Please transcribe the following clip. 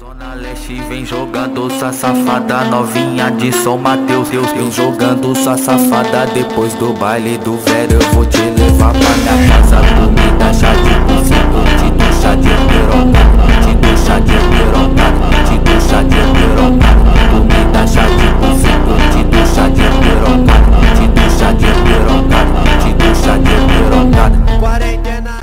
Zona Leste vem jogando sua safada, novinha de São Mateus. Vem jogando sua safada, depois do baile do velho eu vou te levar pra minha casa. Comida, chá de cozinha, curtindo chá de